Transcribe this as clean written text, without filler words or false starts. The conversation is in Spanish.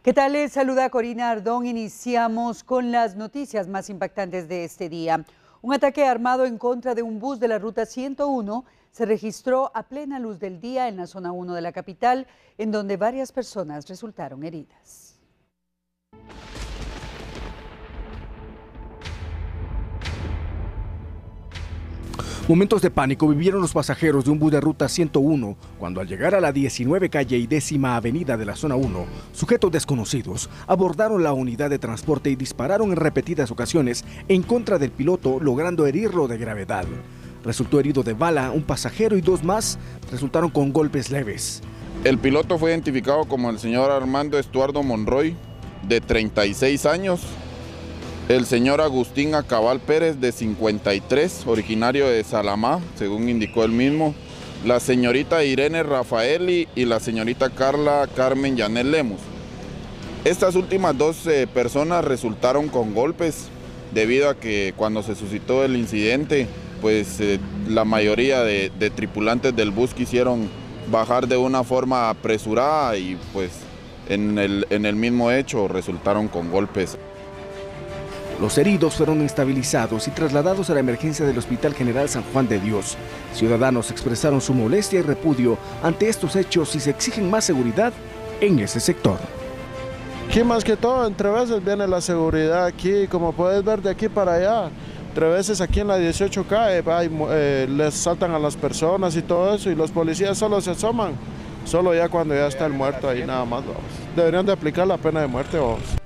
¿Qué tal? Les saluda Corina Ardón. Iniciamos con las noticias más impactantes de este día. Un ataque armado en contra de un bus de la Ruta 101 se registró a plena luz del día en la zona 1 de la capital, en donde varias personas resultaron heridas. Momentos de pánico vivieron los pasajeros de un bus de Ruta 101 cuando al llegar a la 19 calle y 10ª avenida de la zona 1, sujetos desconocidos abordaron la unidad de transporte y dispararon en repetidas ocasiones en contra del piloto, logrando herirlo de gravedad. Resultó herido de bala un pasajero y 2 más resultaron con golpes leves. El piloto fue identificado como el señor Armando Estuardo Monroy, de 36 años. El señor Agustín Acabal Pérez, de 53, originario de Salamá, según indicó él mismo. La señorita Irene Rafaeli y la señorita Carla Carmen Yanel Lemus. Estas últimas 2 personas resultaron con golpes debido a que cuando se suscitó el incidente, pues la mayoría de tripulantes del bus quisieron bajar de una forma apresurada y pues en el mismo hecho resultaron con golpes. Los heridos fueron estabilizados y trasladados a la emergencia del Hospital General San Juan de Dios. Ciudadanos expresaron su molestia y repudio ante estos hechos y se exigen más seguridad en ese sector. Aquí más que todo, entre veces viene la seguridad aquí, como puedes ver de aquí para allá. Entre veces aquí en la 18K les saltan a las personas y todo eso y los policías solo se asoman, solo ya cuando ya está el muerto ahí nada más. Vamos. Deberían de aplicar la pena de muerte. Vamos.